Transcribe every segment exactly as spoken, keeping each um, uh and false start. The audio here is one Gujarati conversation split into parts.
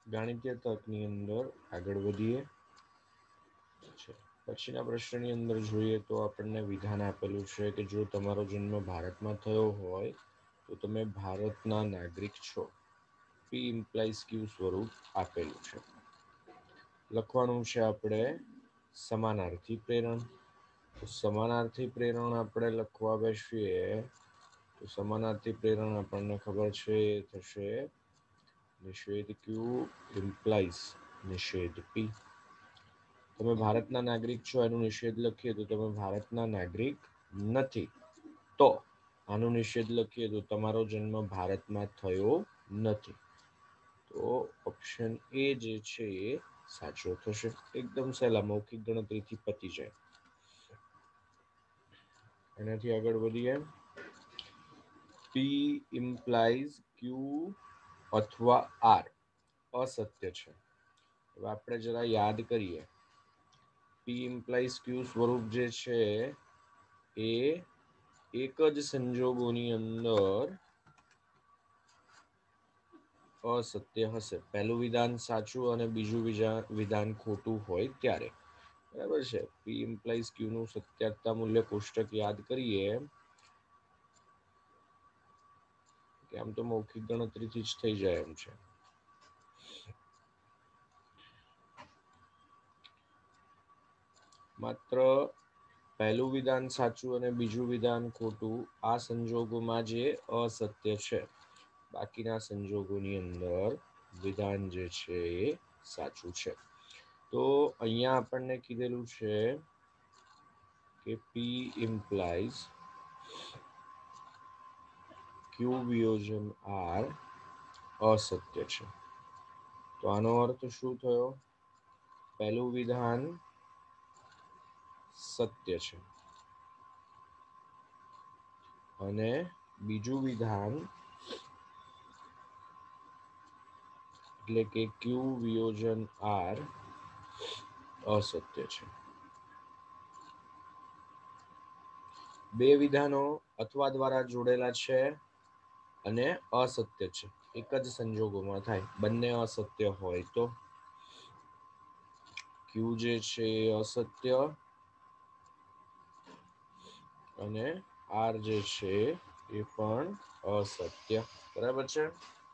ગાણિતીય તર્કની અંદર આગળ વધીએ છે પછીના પ્રશ્નની અંદર જોઈએ તો આપણને વિધાન આપેલું છે કે જો તમારો જન્મ ભારતમાં થયો હોય તો તમે ભારતના નાગરિક છો. પી ઇમ્પ્લાઇઝ ક્યુ સ્વરૂપ આપેલું છે. લખવાનું છે આપણે સમાનાર્થી પ્રેરણ. તો સમાનાર્થી પ્રેરણ આપણે લખવા બેસીએ તો સમાનાર્થી પ્રેરણ આપણને ખબર છે એ થશે નિષેધ ક્યુ ઇમ્પ્લાઇઝ નિષેધ પી. તમે ભારતના નાગરિક છો એનો નિષેધ લખીએ તો તમે ભારતના નાગરિક નથી. તો આનો નિષેધ લખીએ તો તમારો જન્મ ભારતમાં થયો નથી. તો ઓપ્શન એ જે છે એ સાચો થશે. એકદમ સહેલા મૌખિક ગણતરીથી પતી જાય. એનાથી આગળ વધીએ પી ઇમ્પ્લાઇઝ ક્યુ અથવા આર અસત્ય છે. હવે આપણે જરા યાદ કરીએ પી ઇમ્પ્લાઇઝ ક્યુ સ્વરૂપ જે છે એ એક જ સંજોગોની અંદર અસત્ય હશે. પહેલું વિધાન સાચું અને બીજું વિધાન ખોટું હોય ત્યારે. બરાબર છે. પી ઇમ્પ્લાઇઝ ક્યુ નું સત્યારતા મૂલ્ય કોષ્ટક યાદ કરીએ કે આમ તો મૌખિક ગણતરીથી જ થઈ જાય એમ છે. માત્ર પહેલું વિધાન સાચું અને બીજું વિધાન ખોટું આ સંજોગોમાં જે અસત્ય છે. બાકીના સંજોગોની અંદર વિધાન જે છે એ સાચું છે. તો અહીંયા આપણને કીધેલું છે કે પી ઇમ્પ્લાઇઝ ક્યુ વિયોજન આર અસત્ય છે. તો આનો અર્થ શું થયો? પહેલું વિધાન સત્ય છે અને બીજું વિધાન એટલે કે ક્યુ વિયોજન આર અસત્ય છે. બે વિધાનો અથવા દ્વારા જોડેલા છે અને અસત્ય છે. એક જ સંજોગોમાં થાય. બંને અસત્ય હોય તો ક્યુ જે છે એ અસત્ય અને આર જે છે એ પણ અસત્ય. બરાબર છે.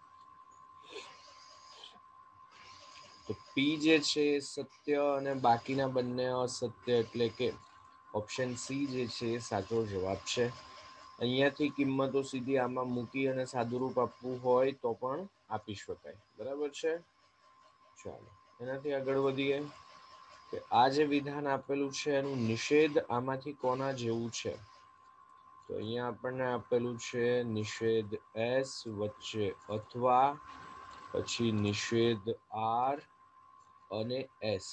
તો પી જે છે એ સત્ય અને બાકીના બંને અસત્ય એટલે કે ઓપ્શન સી જે છે એ સાચો જવાબ છે. અહિયાંથી કિંમતો સીધી આમાં મૂકી અને સાદુરૂપ આપવું હોય તો પણ આપી શકાય. બરાબર છે. ચાલો એનાથી આગળ વધીએ કે આ જે વિધાન આપેલું છે એનું નિષેધ આમાંથી કોના જેવું છે? તો અહીંયા આપણને આપેલું છે નિષેધ એસ વચ્ચે અથવા પછી નિષેધ આર અને એસ.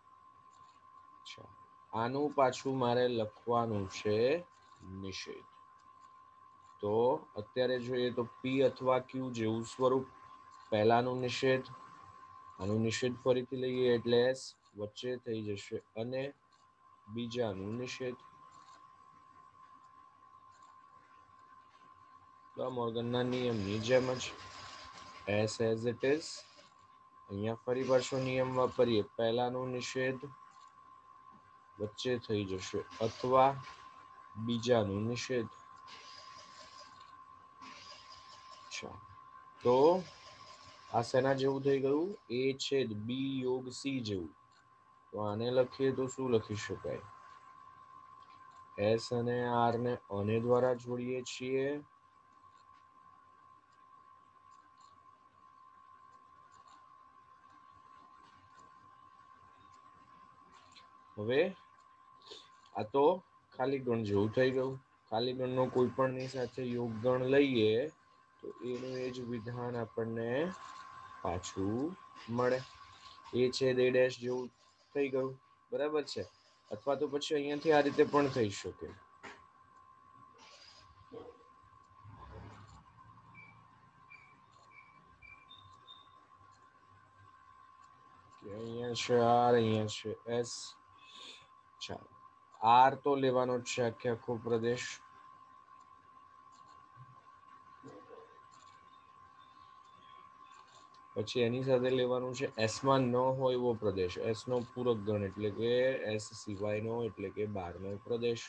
આનું પાછું મારે લખવાનું છે નિષેધ. તો અત્યારે જોઈએ તો પી અથવા ક્યુ જેવું સ્વરૂપ. પહેલાનું નિષેધ આનું નિષેધ ફરીથી લઈએ એટલે એસ વચ્ચે થઈ જશે અને બીજાનું નિષેધ. તો મોર્ગનના નિયમની જેમ જ એસ એઝ ઇટ ઇઝ. અહીંયા ફરી પાછો નિયમ વાપરીએ પહેલાનું નિષેધ વચ્ચે થઈ જશે અથવા બીજાનું નિષેધ. અચ્છા તો આ સેના જેવું થઈ ગયું? એ છેદ બી યોગ સી જેવું. તો આને લખીએ તો શું લખી શકાય? એસ અને આર ને અને દ્વારા જોડીએ છીએ હવે આ તો ખાલી ગણ જેવું થઈ ગયું. ખાલી ગણ નો કોઈ પણની સાથે યોગ ગણ લઈએ તો એનું એ જ વિધાન આપણને પાછું મળે. એ છેદ એ ડેશ જેવું થઈ ગયું. બરાબર છે. અથવા તો પછી અહિયાંથી આ રીતે પણ થઈ શકે. અહીંયા છે આર અહીંયા છે એસ. ચાલો આર તો લેવાનો જ છે આખે આખો પ્રદેશ. પછી એની સાથે લેવાનું છે એસ માં ન હોય એવો પ્રદેશ, એસ નો પૂરક ગણ એટલે કે એસ સિવાયનો એટલે કે બહારનો પ્રદેશ.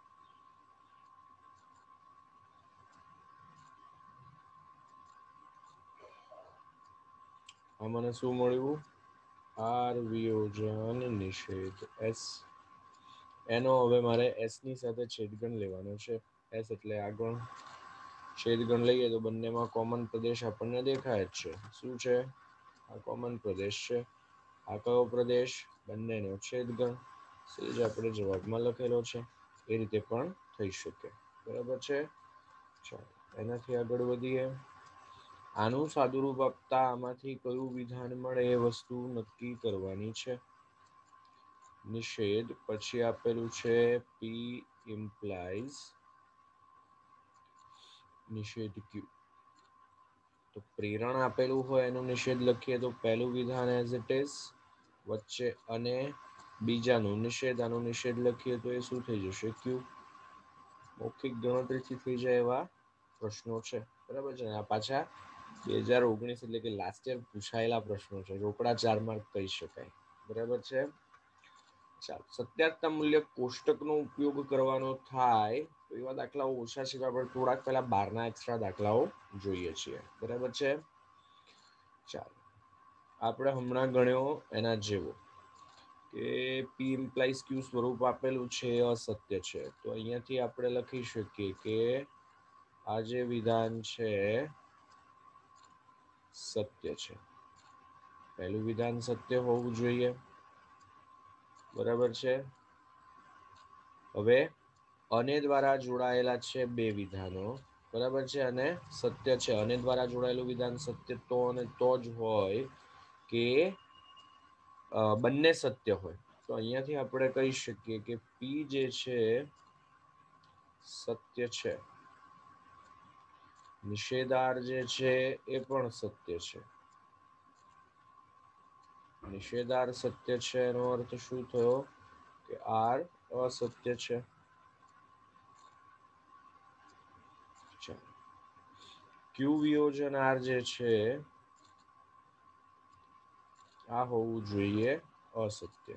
આ મને શું મળ્યું? આર વિયોજન નિષેધ એસ. એનો હવે મારે એસ ની સાથે છેદગણ લેવાનો છે. એસ એટલે આગળ છેદગણ લઈએ તો બંનેમાં કોમન પ્રદેશ આપણને દેખાય જ છે. શું છે? આ કોમન પ્રદેશ છે. આ કયો પ્રદેશ? બંનેનો છેદગણ. સેજ આપણે જવાબમાં લખેલો છે. એ રીતે પણ થઈ શકે. બરાબર છે. ચાલો એનાથી આગળ વધીએ. આનું સાદુરૂપ આપતા આમાંથી કયું વિધાન મળે એ વસ્તુ નક્કી કરવાની છે. નિષેધ પછી આપેલું છે પી ઇમ્પ્લાઇઝ નિષેધ ક્યુ. તો પ્રેરણ આપેલું હોય એનું નિષેધ લખીએ તો પહેલું વિધાન એઝ ઇટ ઇઝ, વચ્ચે અને બીજાનું નિષેધ આનું નિષેધ લખીએ તો એ શું થઈ જશે? ક્યુ. મૌખિક ગણતરીથી થઈ જાય એવા પ્રશ્નો છે. બરાબર છે ને? આ પાછા બે હજાર ઓગણીસ એટલે કે લાસ્ટ યર પૂછાયેલા પ્રશ્નો છે. રોકડા ચાર માર્ક કહી શકાય. બરાબર છે. ચાલો સત્યાર્થતા મૂલ્ય કોષ્ટકનો ઉપયોગ કરવાનો થાય તો એવા દાખલાઓ ઓછા છે. આપણે થોડાક પહેલા બારના એક્સ્ટ્રા દાખલાઓ જોઈએ છીએ. બરાબર છે. ચાલો આપણે હમણાં ગણ્યો એના જેવો કે પી ઇમ્પ્લાઇઝ ક્યુ સ્વરૂપ આપેલું છે એ અસત્ય છે. તો અહિયાંથી આપણે લખી શકીએ કે આ જે વિધાન છે સત્ય છે. પહેલું વિધાન સત્ય હોવું જોઈએ. બરાબર છે. હવે અને દ્વારા જોડાયેલા છે બે વિધાનો. બરાબર છે. અને સત્ય છે. અને દ્વારા જોડાયેલું વિધાન સત્ય તો અને તો જ હોય કે બંને સત્ય હોય. તો અહિયાંથી આપણે કહી શકીએ કે પી જે છે સત્ય છે. નિષેધાર જે છે એ પણ સત્ય છે. નિષેધાર સત્ય છે એનો અર્થ શું થયો? કે આર અસત્ય છે. ક્યુ વિયોજન આર જે છે આ હોવું જોઈએ અસત્ય.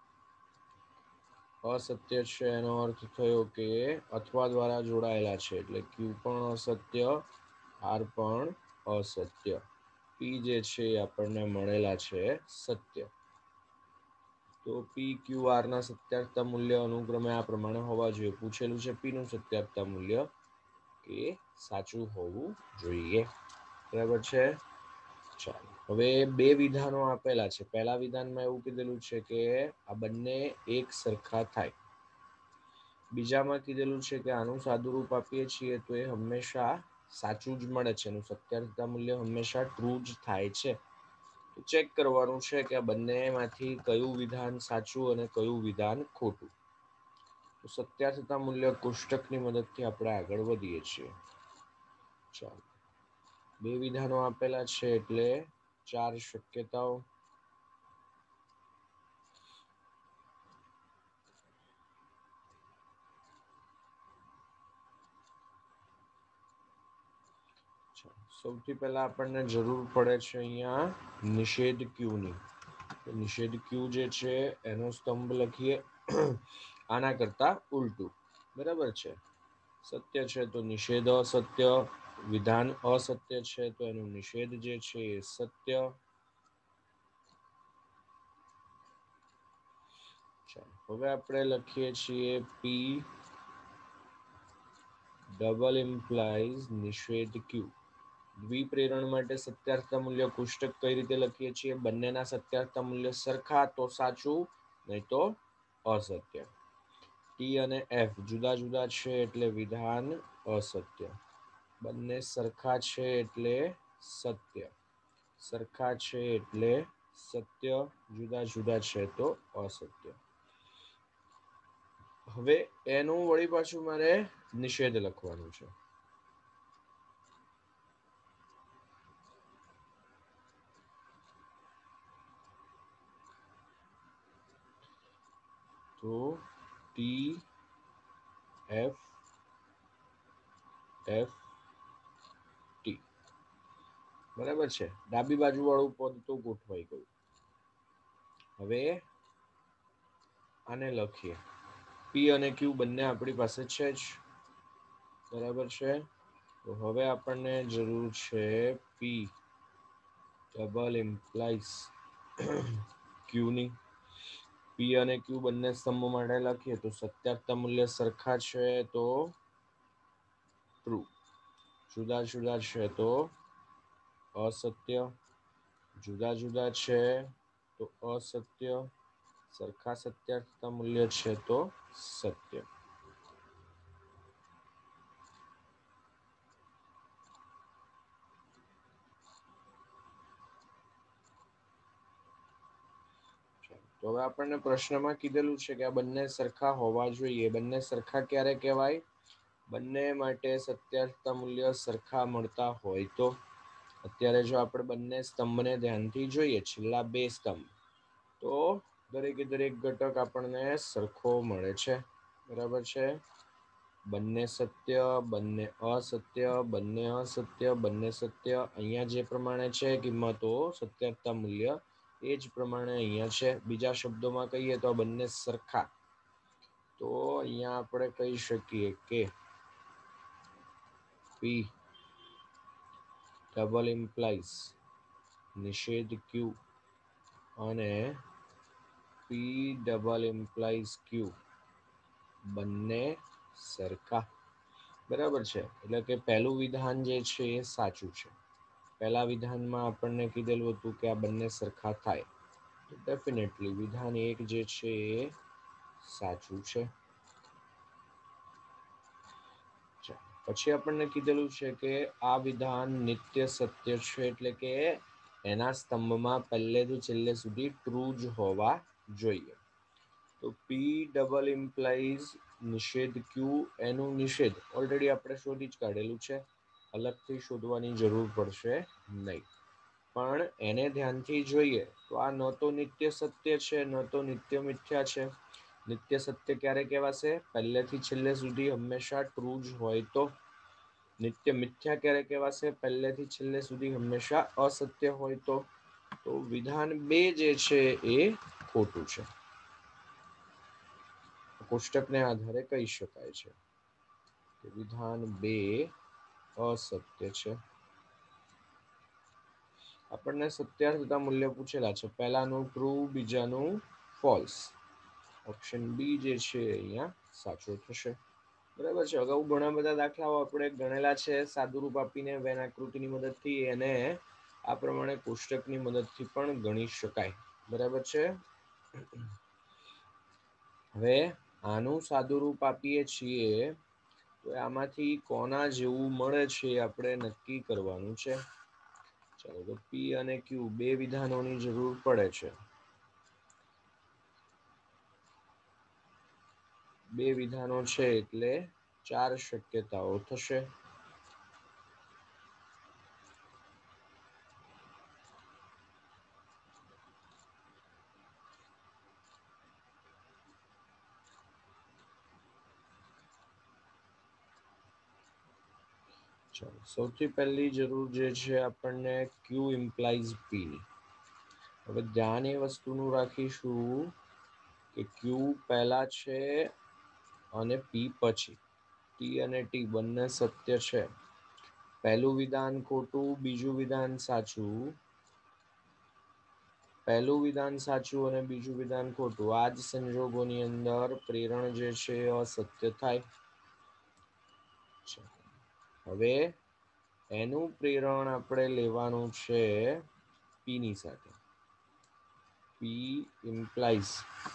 અસત્ય છે એનો અર્થ થયો કે અથવા દ્વારા જોડાયેલા છે એટલે ક્યુ પણ અસત્ય, આર પણ અસત્ય. પી જે છે એ આપણને મળેલા છે સત્ય. તો પી ક્યુ આર ના સત્યાર્થતા મૂલ્ય અનુક્રમે આ પ્રમાણે હોવા જોઈએ. પૂછેલું છે પી નું સત્યાર્થતા મૂલ્ય કે સાચું હોવું જોઈએ. બરાબર છે. ચાલો હવે બે વિધાનો આપેલા છે. પહેલા વિધાનમાં એવું કીધેલું છે કે આ બંને એક સરખા થાય. બીજામાં કીધેલું છે કે આનું સાદુરૂપ આપીએ છીએ તો એ હંમેશા સાચું જ મળે છે. એનું સત્યાર્થતા મૂલ્ય હંમેશા ટ્રુ જ થાય છે. તો ચેક કરવાનું છે કે આ બંને માંથી કયું વિધાન સાચું અને કયું વિધાન ખોટું. તો સત્યાર્થતા મૂલ્ય કોષ્ટકની મદદથી આપણે આગળ વધીએ છીએ. ચાલો બે વિધાનો આપેલા છે એટલે ચાર શક્યતાઓ. સૌથી પહેલા આપણને જરૂર પડે છે અહીંયા નિષેધ ક્યુ ની. નિષેધ ક્યુ જે છે એનો સ્તંભ લખીએ આના કરતા ઉલટું. બરાબર છે. સત્ય છે તો નિષેધ અસત્ય, વિધાન અસત્ય છે તો એનું નિષેધ જે છે એ સત્ય. હવે આપણે લખીએ છીએ પી ડબલ ઇમ્પ્લાઇઝ નિષેધ ક્યુ. દ્વિપ્રેરણ માટે સત્યાર્થતા મૂલ્ય કોષ્ટક કઈ રીતે લખીએ છીએ? બંનેના સત્યાર્થતા મૂલ્ય સરખા તો સાચું, નહીં તો અસત્ય. ટી અને એફ જુદા જુદા છે એટલે વિધાન અસત્ય. બંને સરખા છે એટલે સત્ય. સરખા છે એટલે સત્ય, જુદા જુદા છે તો અસત્ય. હવે એનું વળી પાછું મારે નિષેધ લખવાનું છે. તો ટી એફ એફ ટી. બરાબર છે, ડાબી બાજુ વાળું પદ તો ગોઠવાઈ ગયું. હવે આને લખીએ, પી અને ક્યુ બંને આપણી પાસે છે જ, બરાબર છે. તો હવે આપણને જરૂર છે પી ડબલ ઇમ્પ્લાઇઝ ક્યુની. પી અને ક્યુ બંને સ્તંભ માટે લખીએ તો સત્યાકતા મૂલ્ય સરખા છે તો ટ્રુ, જુદા જુદા છે તો અસત્ય, જુદા જુદા છે તો અસત્ય, સરખા સત્યાકતા મૂલ્ય છે તો સત્ય. તો હવે આપણને પ્રશ્નમાં કીધેલું છે કે આ બંને સરખા હોવા જોઈએ. બંને સરખા ક્યારે કહેવાય? બંને માટે સત્યાકતા મૂલ્ય સરખા મળતા હોય તો. અત્યારે જો આપણે બંને સ્તંભને ધ્યાનથી જોઈએ, છેલ્લા બે સ્તંભ, તો દરેકે દરેક ઘટક આપણને સરખો મળે છે, બરાબર છે. બંને સત્ય, બંને અસત્ય, બંને અસત્ય, બંને સત્ય. અહીંયા જે પ્રમાણે છે કિંમતો સત્યાકતા મૂલ્ય, એ જ પ્રમાણે અહીંયા છે. બીજા શબ્દોમાં કહીએ તો આ બંને સરખા. તો અહીંયા આપણે કહી શકીએ કે પી ડબલ ઇમ્પ્લાઇઝ નિષેધ ક્યુ અને પી ડબલ ઇમ્પ્લાઇઝ ક્યુ બંને સરખા, બરાબર છે. એટલે કે પહેલું વિધાન જે છે એ સાચું છે. પહેલા વિધાનમાં આપણને કીધેલું હતું કે આ બંને સરખા થાય, તો ડેફિનેટલી વિધાન એક જે છે એ સાચું છે. પછી આપણને કીધેલું છે કે આ વિધાન નિત્ય સત્ય છે, એટલે કે એના સ્તંભમાં પહેલેથી છેલ્લે સુધી ટ્રુ જ હોવા જોઈએ. તો પી ડબલ ઇમ્પ્લાઇઝ નિષેધ ક્યુ, એનું નિષેધ ઓલરેડી આપણે શોધી જ કાઢેલું છે, અલગથી શોધવાની જરૂર પડશે નહીં. પણ એને ધ્યાનથી જોઈએ તો આ ન તો નિત્ય સત્ય છે, ન તો નિત્ય મિથ્યા છે. નિત્ય સત્ય ક્યારે કહેવાશે? પહેલેથી છેલ્લે સુધી હંમેશા ટ્રુ જ હોય તો. નિત્ય મિથ્યા ક્યારે કહેવાશે? પહેલેથી છેલ્લે સુધી હંમેશા અસત્ય હોય તો. તો વિધાન બે જે છે એ ખોટું છે. કોષ્ટકને આધારે કહી શકાય છે કે વિધાન બે અસત્ય છે. આપણને સત્યાર્થતા મૂલ્ય પૂછેલા છે, પહેલાનું ટ્રુ, બીજાનું ફોલ્સ. ઓપ્શન બી જે છે અહીંયા સાચો થશે, બરાબર છે. અગાઉ ઘણા બધા દાખલાઓ આપણે ગણેલા છે સાદુરૂપ આપીને વેન આકૃતિની મદદથી, એને આ પ્રમાણે કોષ્ટકની મદદથી પણ ગણી શકાય, બરાબર છે. હવે આનું સાદુરૂપ આપીએ છીએ તો આમાંથી કોના જેવું મળે છે આપણે નક્કી કરવાનું છે. ચાલો તો પી અને ક્યુ બે વિધાનોની જરૂર પડે છે. બે વિધાનો છે એટલે ચાર શક્યતાઓ થશે. ચાલો, સૌથી પહેલી જરૂર જે છે આપણને ક્યુ ઇમ્પ્લાઇઝ પી ની. હવે ધ્યાન એ વસ્તુનું રાખીશું કે ક્યુ પહેલા છે અને પી પછી. ટી અને ટી બંને સત્ય છે. પહેલું વિધાન ખોટું, બીજું વિધાન સાચું. પહેલું વિધાન સાચું અને બીજું વિધાન ખોટું. આ જ સંજોગોની અંદર પ્રેરણ જે છે એ અસત્ય થાય. હવે એનું પ્રેરણ આપણે લેવાનું છે પીની સાથે. P implies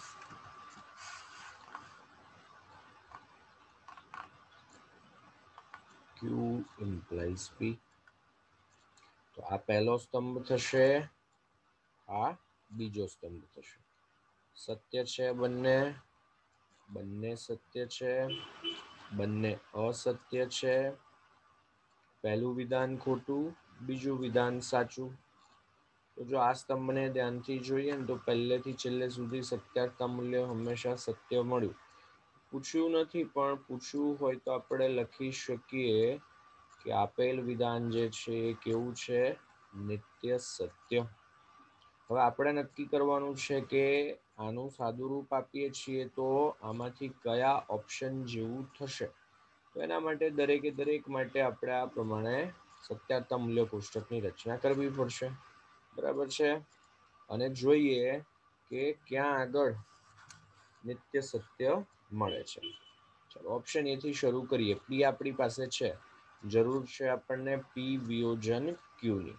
Q implies P. તો આ પહેલો સ્તંભ થશે, આ બીજો સ્તંભ થશે. સત્ય છે બંને, બંને સત્ય છે, બંને અસત્ય છે. પહેલું વિધાન ખોટું, બીજું વિધાન સાચું. તો જો આ સ્તંભને ધ્યાનથી જોઈએ ને તો પહેલેથી છેલ્લે સુધી સત્યાકતા મૂલ્ય હંમેશા સત્ય મળ્યું. પૂછ્યું નથી, પણ પૂછવું હોય તો આપણે લખી શકીએ કે આપેલ વિધાન જે છે એ કેવું છે? નિત્ય સત્ય. હવે આપણે નક્કી કરવાનું છે કે આનું સાદુરૂપ આપીએ છીએ તો આમાંથી કયા ઓપ્શન જેવું થશે. તો એના માટે દરેકે દરેક માટે આપણે આ પ્રમાણે સત્યાર્થ મૂલ્ય કોષ્ટકની રચના કરવી પડશે. બરાબર છે. અને જોઈએ કે ક્યાં આગળ નિત્ય સત્ય મળે છે. ચાલો ઓપ્શન એ થી શરૂ કરીએ. પી આપણી પાસે છે, જરૂર છે આપણને પી વિયોજન ક્યુ ની.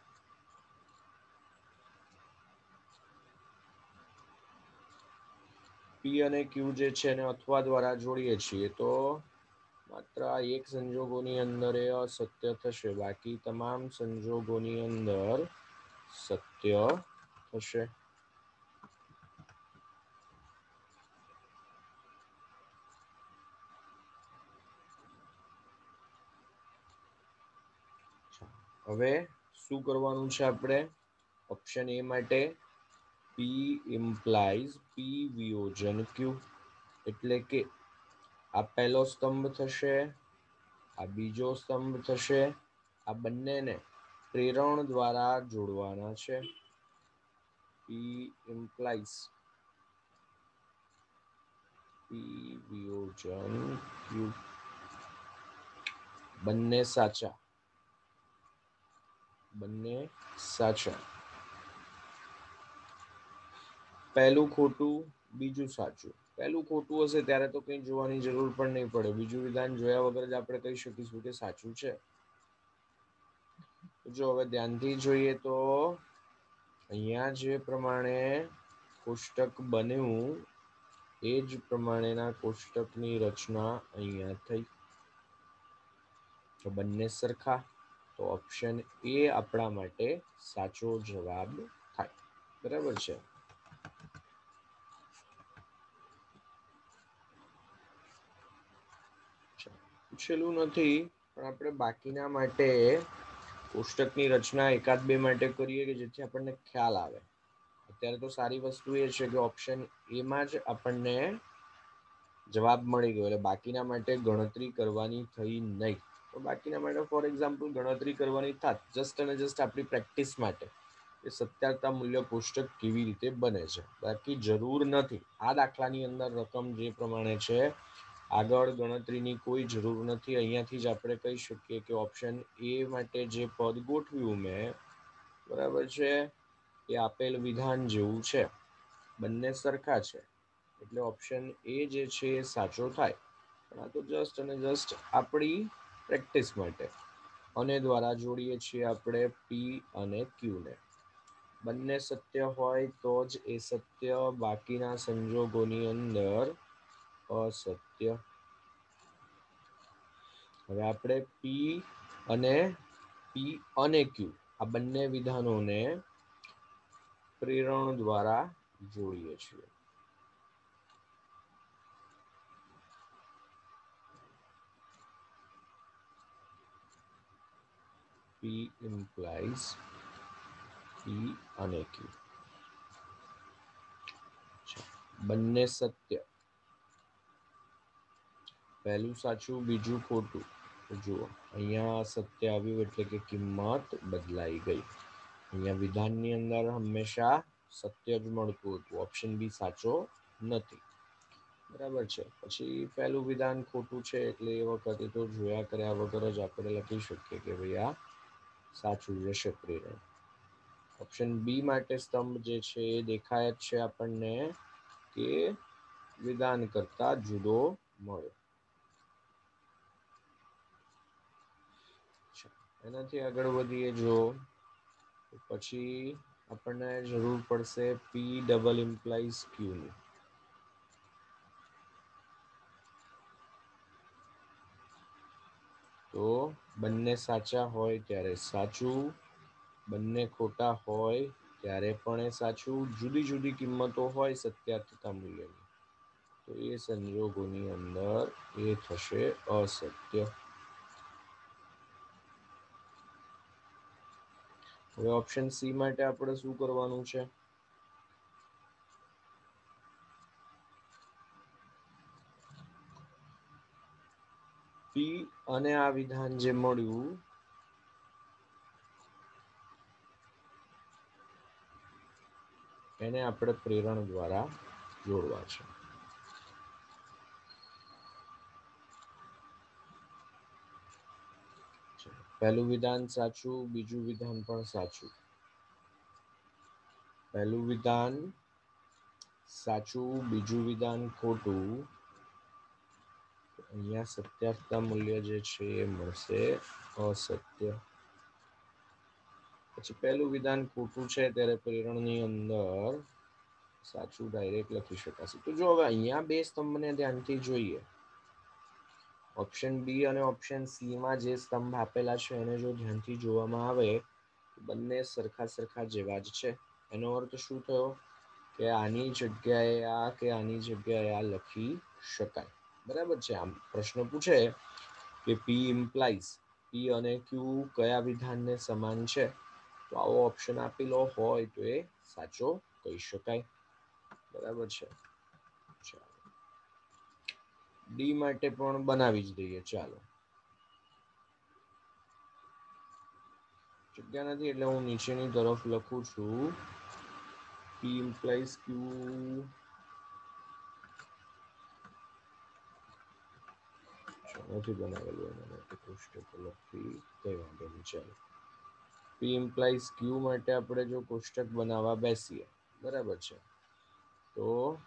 પી અને ક્યુ જે છે એને અથવા દ્વારા જોડીએ છીએ તો માત્ર આ એક સંજોગોની અંદર એ અસત્ય થશે, બાકી તમામ સંજોગોની અંદર સત્ય થશે. હવે શું કરવાનું છે આપણે ઓપ્શન એ માટે? પી ઇમ્પ્લાઇઝ પી વિયોજન ક્યુ, એટલે કે આ પહેલો સ્તંભ થશે, આ બીજો સ્તંભ થશે, આ બંનેને પ્રેરણ દ્વારા જોડવાના છે. પી ઇમ્પ્લાઇઝ પી વિયોજન ક્યુ, બંને સાચા બંને સાચા. પહેલું ખોટું, બીજું સાચું. પહેલું ખોટું હશે ત્યારે તો કઈ જોવાની જરૂર પણ નહીં પડે, બીજું વિધાન જોયા વગર જ આપણે કહી શકીશું કે સાચું છે. જો હવે ધ્યાનથી જોઈએ તો અહીંયા જે પ્રમાણે કોષ્ટક બન્યું એ જ પ્રમાણેના કોષ્ટકની રચના અહીંયા થઈ. તો બંને સરખા, તો ઓપ્શન એ આપણા માટે સાચો જવાબ થાય. બરાબર છે. પૂછેલું નથી પણ આપણે બાકીના માટે કોષ્ટકની રચના એકાદ બે માટે કરીએ કે જેથી આપણને ખ્યાલ આવે. અત્યારે તો સારી વસ્તુ એ છે કે ઓપ્શન એમાં જ આપણને જવાબ મળી ગયો, એટલે બાકીના માટે ગણતરી કરવાની થઈ નહીં. તો બાકીના માટે ફોર એક્ઝામ્પલ ગણતરી કરવાની થાત, જસ્ટ અને જસ્ટ આપણી પ્રેક્ટિસ માટે એ સત્યારતા મૂલ્ય કોષ્ટક કેવી રીતે બને છે, બાકી જરૂર નથી. આ દાખલાની અંદર રકમ જે પ્રમાણે છે આગળ ગણતરીની કોઈ જરૂર નથી. અહીંયાથી જ આપણે કહી શકીએ કે ઓપ્શન એ માટે જે પદ ગોઠવ્યું મેં, બરાબર છે, એ આપેલ વિધાન જેવું છે. બંને સરખા છે એટલે ઓપ્શન એ જે છે એ સાચો થાય. પણ આ તો જસ્ટ અને જસ્ટ આપણી પ્રેક્ટિસ માટે. અને દ્વારા જોડીએ છીએ આપણે પી અને ક્યુ ને. બંને સત્ય હોય તો જ એ સત્ય, બાકીના સંજોગોની અંદર અસત્ય. હવે આપણે પી અને પી અને ક્યુ આ બંને વિધાનોને પ્રેરણ દ્વારા જોડીએ છીએ. P implies P અને Q. બંને સત્ય, પહેલું સાચું બીજું ખોટું. જુઓ અહીંયા સત્ય આવ્યું એટલે કે કિંમત બદલાઈ ગઈ. અહીંયા વિધાનની અંદર હંમેશા સત્ય જ મળતું હતું, ઓપ્શન બી સાચો નથી. બરાબર છે. પછી પહેલું વિધાન ખોટું છે એટલે એ વખતે તો જોયા કર્યા વગર જ આપણે લખી શકીએ કે ભાઈ આ સાચું જશે પ્રેરણ. ઓપ્શન બી માટે સ્તંભ જે છે એ દેખાય જ છે આપણને કે વિધાન કરતા જુદો મળે. એનાથી આગળ વધીએ જો પછી આપણને જરૂર પડશે પી ડબલ ઇમ્પ્લાઇઝ ક્યુ ની. તો બંને સાચા હોય ત્યારે સાચું, બંને ખોટા હોય ત્યારે પણ એ સાચું. જુદી જુદી કિંમતો હોય સત્યાર્થતા મૂલ્યની તો એ સંજોગોની અંદર એ થશે અસત્ય. હવે ઓપ્શન સી માટે આપણે શું કરવાનું છે? પી અને આ વિધાન જે મળ્યું એને આપણે પ્રેરણ દ્વારા જોડવા છે. પહેલું વિધાન સાચું, બીજું વિધાન પણ સાચું. પહેલું વિધાન સાચું, બીજું વિધાન ખોટું. અહીંયા સત્યાર્થતા મૂલ્ય જે છે એ મળશે અસત્ય. પછી પહેલું વિધાન ખોટું છે ત્યારે પ્રેરણની અંદર સાચું ડાયરેક્ટ લખી શકાશે. તો જો હવે અહીંયા બે સ્તંભને ધ્યાનથી જોઈએ. ઓપ્શન બી અને ઓપ્શન સી માં જે સ્તંભ આપેલા છે એને જો ધ્યાનથી જોવામાં આવે બંને સરખા સરખા જેવા જ છે. એનો અર્થ શું થયો કે આની જગ્યાએ આ કે આની જગ્યાએ આ લખી શકાય. બરાબર છે. આમ પ્રશ્ન પૂછે કે પી ઇમ્પ્લાઇઝ પી અને ક્યુ કયા વિધાનને સમાન છે, તો આવો ઓપ્શન આપેલો હોય તો એ સાચો કહી શકાય. બરાબર છે. ડી માટે પણ બનાવી જ દઈએ ચાલો. જગ્યા નથી એટલે હું નીચેની તરફ લખું છું. પી ઇમ્પ્લાઇઝ ક્યુ નથી બનાવેલું મને કોષ્ટક લખી કઈ વાંધો નહીં ચાલો. પી ઇમ્પ્લાઇઝ ક્યુ માટે આપણે જો કોષ્ટક બનાવવા બેસીએ બરાબર છે, તો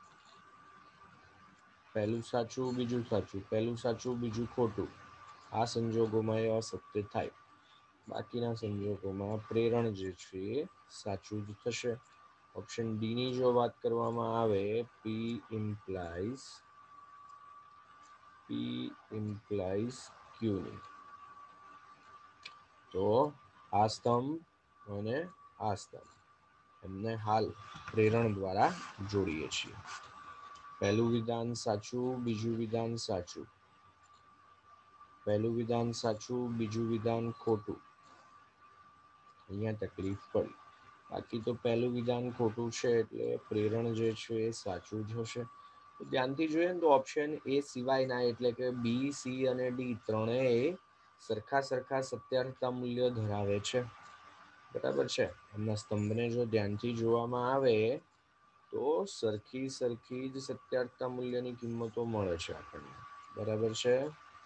પહેલું સાચું, બીજું સાચું, પહેલું સાચું, બીજું ખોટું. આ સંજોગોમાં એ અસત્ય થાય. બાકીના સંજોગોમાં પ્રેરણ જે છે એ સાચું જ થશે. ઓપ્શન ડી ની જો વાત કરવામાં આવે પી ઇમ્પ્લાઇઝ પી ઇમ્પ્લાઇઝ ક્યુ ની તો આ સ્તંભ અને આ સ્તંભ એમને હાલ પ્રેરણ દ્વારા જોડીએ છીએ. પહેલું વિધાન સાચું, બીજું વિધાન સાચું. પહેલું વિધાન સાચું, બીજું વિધાન ખોટું. અહીંયા તકલીફ પડી. બાકી તો પહેલું વિધાન ખોટું છે એટલે પ્રેરણ જે છે એ સાચું જ હશે. ધ્યાનથી જોઈએ ને તો ઓપ્શન એ સિવાય ના એટલે કે બી, સી અને ડી ત્રણેય સરખા સરખા સત્યાર્થતા મૂલ્ય ધરાવે છે. બરાબર છે. એમના સ્તંભને જો ધ્યાનથી જોવામાં આવે તો સરખી સરખી જ સત્યાર્થતા મૂલ્યની કિંમતો મળે છે આપણને. બરાબર છે.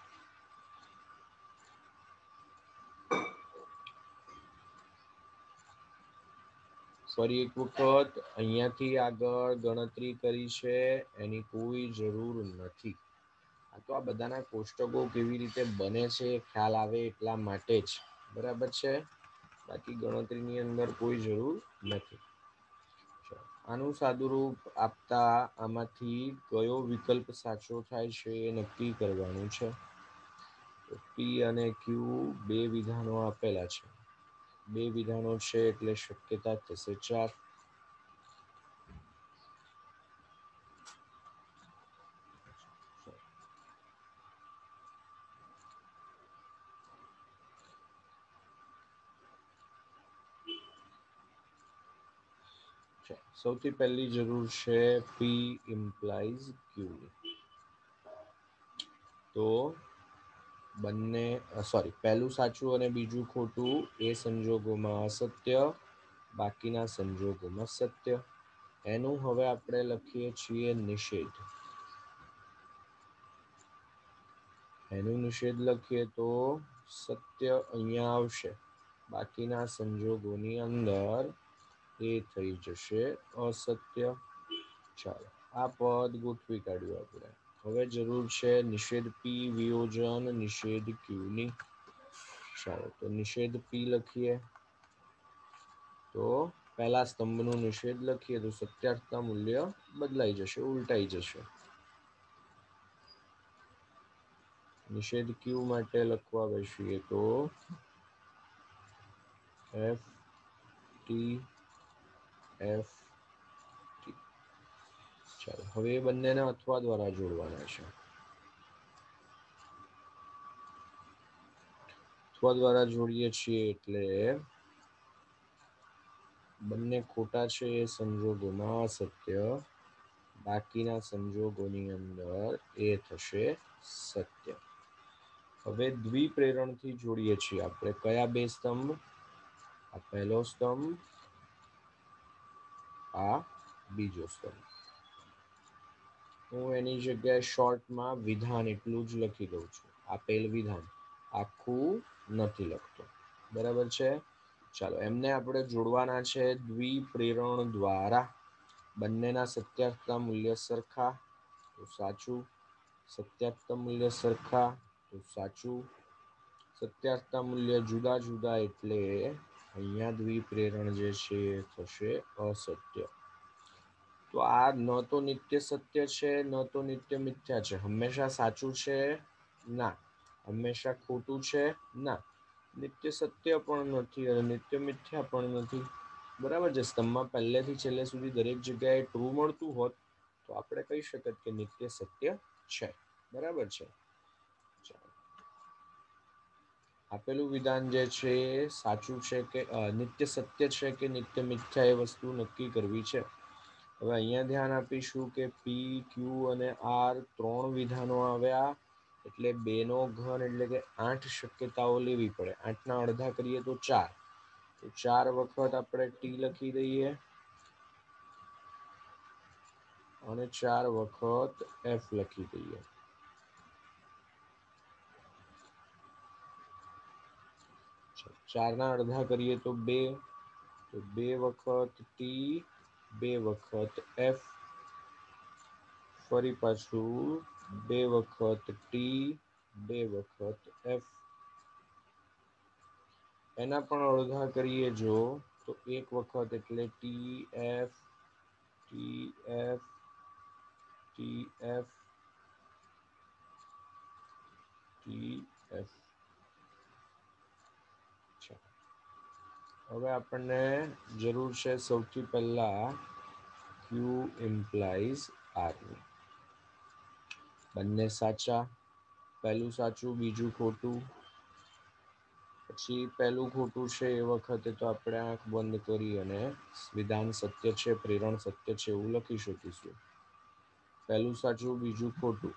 ફરી એક વખત અહિયાંથી આગળ ગણતરી કરી છે એની કોઈ જરૂર નથી. આ તો આ બધાના કોષ્ટકો કેવી રીતે બને છે ખ્યાલ આવે એટલા માટે જ. બરાબર છે. બાકી ગણતરીની અંદર કોઈ જરૂર નથી. આનું સાદુરૂપ આપતા આમાંથી કયો વિકલ્પ સાચો થાય છે એ નક્કી કરવાનું છે. પી અને ક્યુ બે વિધાનો આપેલા છે. બે વિધાનો છે એટલે શક્યતા થશે ચાર. સૌથી પહેલી જરૂર છે પી ઇમ્પ્લાઇઝ ક્યુ ની. તો બંને સોરી પહેલું સાચું અને બીજું ખોટું એ સંજોગોમાં અસત્ય, બાકીના સંજોગોમાં સત્ય. એનું હવે આપણે લખીએ છીએ નિષેધ. એનું નિષેધ લખીએ તો સત્ય અહીંયા આવશે. બાકીના સંજોગોની અંદર એ થઈ જશે અસત્ય. ચાલો આ પદ ગોઠવી કાઢ્યું આપણે. હવે જરૂર છે નિષેધ પી વિયોજન નિષેધ ક્યુ ની. ચાલો તો નિષેધ પી લખીએ. તો પહેલા સ્તંભનું નિષેધ લખીએ તો સત્યાર્થતા મૂલ્ય બદલાઈ જશે, ઉલટાઈ જશે. નિષેધ ક્યુ માટે લખવા બેસીએ તો એફ ટી એફ ટી. ચાલો હવે એ બંનેને અથવા દ્વારા જોડવાના છે. અથવા દ્વારા જોડીએ છીએ એટલે બંને ખોટા છે એ સંજોગોમાં અસત્ય, બાકીના સંજોગોની અંદર એ થશે સત્ય. હવે દ્વિપ્રેરણથી જોડીએ છીએ આપણે કયા બે સ્તંભ? આ પહેલો સ્તંભ, આ બીજો સ્તંભ. હું એની જગ્યાએ શોર્ટમાં વિધાન એટલું જ લખી દઉં છું. આપેલ વિધાન આખું નથી લખતો. બરાબર છે. ચાલો એમને આપણે જોડવાના છે દ્વિપ્રેરણ દ્વારા. બંનેના સત્યાર્થના મૂલ્ય સરખા તો સાચું. સત્યાર્થ મૂલ્ય સરખા તો સાચું. સત્યાર્થના મૂલ્ય જુદા જુદા એટલે અહીંયા દ્વિપ્રેરણ જે છે એ થશે અસત્ય. તો આ ન તો નિત્ય સત્ય છે ન તો નિત્ય મિથ્યા છે. હંમેશા સાચું છે ના. હંમેશા ખોટું છે ના. નિત્ય સત્ય પણ નથી અને નિત્ય મિથ્યા પણ નથી. બરાબર છે. સ્તંભમાં પહેલેથી છેલ્લે સુધી દરેક જગ્યાએ ટ્રુ મળતું હોત તો આપણે કહી શકત કે નિત્ય સત્ય છે. બરાબર છે. આપેલું વિધાન જે છે એ સાચું છે કે નિત્ય સત્ય છે કે નિત્ય મિથ્યા એ વસ્તુ નક્કી કરવી છે. હવે અહીંયા ધ્યાન આપીશું કે પી ક્યુ અને આર ત્રણ વિધાનો આવ્યા એટલે બે નો ઘન એટલે કે આઠ શક્યતાઓ લેવી પડે. આઠ ના અડધા કરીએ તો ચાર. તો ચાર વખત આપણે ટી લખી દઈએ અને ચાર વખત એફ લખી દઈએ. ચાર ના અડધા કરીએ તો બે. તો બે વખત ટી બે વખત એફ. ફરી પાછું બે વખત ટી બે વખત એફ. એના પણ અડધા કરીએ જો તો એક વખત એટલે T F T F T F T F. હવે આપણને જરૂર છે સૌથી પહેલા ક્યુ ઇમ્પ્લાઇઝ આર ની. બંને સાચા. પહેલું સાચું બીજું ખોટું. પછી પેલું ખોટું છે એ વખતે તો આપણે આંખ બંધ કરી અને વિધાન સત્ય છે પ્રેરણ સત્ય છે એવું લખી શકીશું. પહેલું સાચું બીજું ખોટું.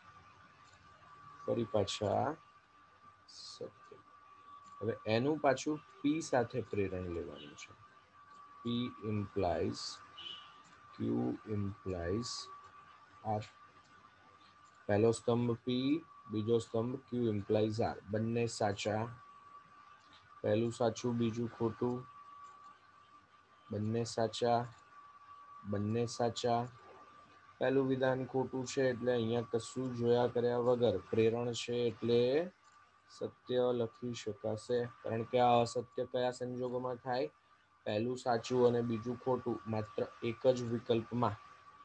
ફરી પાછા સત્ય. હવે એનું પાછું પી સાથે પ્રેરણ લેવાનું છે. P implies Q implies R. પહેલો સ્તંભ P બીજો સ્તંભ Q implies R. બંને સાચા. પહેલું સાચું બીજું ખોટું. બંને સાચા બંને સાચા. પહેલું વિધાન ખોટું છે એટલે અહિયાં કશું જોયા કર્યા વગર પ્રેરણ છે એટલે સત્ય લખી શકાશે. કારણ કે આ અસત્ય કયા સંજોગોમાં થાય? પહેલું સાચું અને બીજું ખોટું માત્ર એક જ વિકલ્પમાં.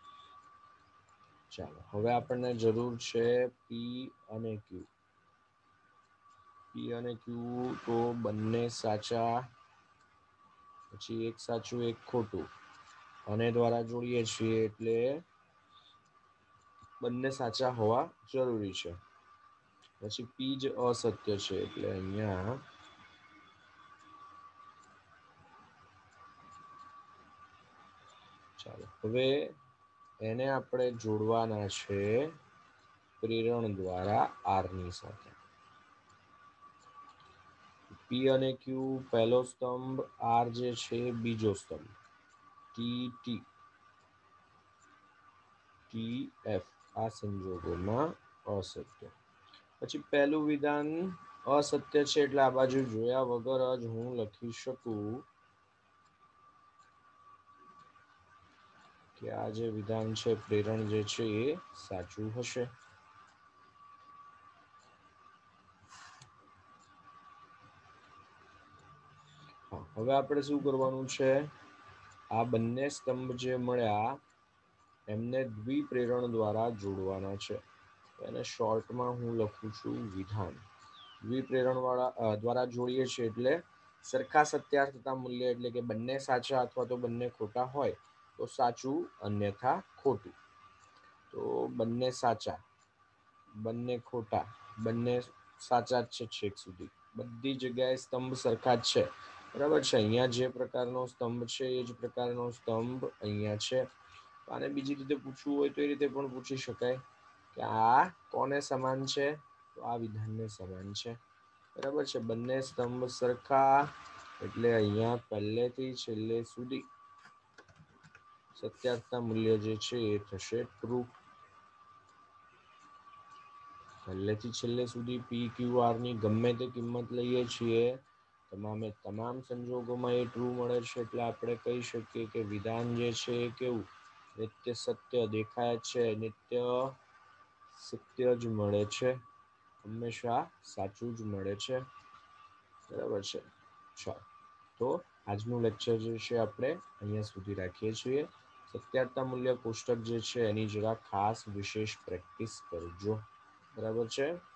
ચાલો હવે આપણને જરૂર છે પી અને ક્યુ. પી અને ક્યુ તો બંને સાચા. પછી એક સાચું એક ખોટું અને દ્વારા જોડીએ છીએ એટલે બંને સાચા હોવા જરૂરી છે. પછી પી જ અસત્ય છે એટલે અહિયાં ચાલો હવે એને આપણે જોડવાના છે પ્રેરણ દ્વારા આરની સાથે. પી અને ક્યુ પહેલો સ્તંભ આર જે છે બીજો સ્તંભ. ટી ટી ટી એફ આ સંજોગોમાં અસત્ય. પછી પહેલું વિધાન અસત્ય છે એટલે આ બાજુ જોયા વગર જ હું લખી શકું કે આ જે વિધાન છે પ્રેરણ જે છે એ સાચું હશે. હા હવે આપણે શું કરવાનું છે આ બંને સ્તંભ જે મળ્યા એમને દ્વિપ્રેરણ દ્વારા જોડવાના છે. એને શોર્ટમાં હું લખું છું વિધાન. દ્વિપ્રેરણ વાળા દ્વારા જોડીએ છીએ એટલે સરખા સત્યાર્થતા મૂલ્ય એટલે કે બંને સાચા અથવા તો બંને ખોટા હોય તો સાચું અન્યથા ખોટું. તો બંને સાચા બંને ખોટા બંને સાચા જ છે છેક સુધી. બધી જગ્યાએ સ્તંભ સરખા જ છે. બરાબર છે. અહિયાં જે પ્રકારનો સ્તંભ છે એ જ પ્રકારનો સ્તંભ અહિયાં છે. આને બીજી રીતે પૂછવું હોય તો એ રીતે પણ પૂછી શકાય કે આ કોને સમાન છે તો આ વિધાનને સમાન છે. બરાબર છે. બંને સ્તંભ સરખા એટલે અહિયાં પહેલેથી છેલ્લે સુધી સત્યાર્થના મૂલ્ય જે છે એ થશે ટ્રુ. પહેલેથી છેલ્લે સુધી પી ક્યુ આર ની ગમે તે કિંમત લઈએ છીએ તમામે તમામ સંજોગોમાં એ ટ્રુ મળે છે, એટલે આપણે કહી શકીએ કે વિધાન જે છે એ કેવું નિત્ય સત્ય દેખાય છે, નિત્ય સત્ય જ મળે છે, હંમેશા સાચું જ મળે છે. બરાબર છે. ચાલો તો આજનું લેક્ચર જે છે આપણે અહીંયા સુધી રાખીએ છીએ. સત્યાર્થતા મૂલ્ય કોષ્ટક જે છે એની જરા ખાસ વિશેષ પ્રેક્ટિસ કરજો. બરાબર છે.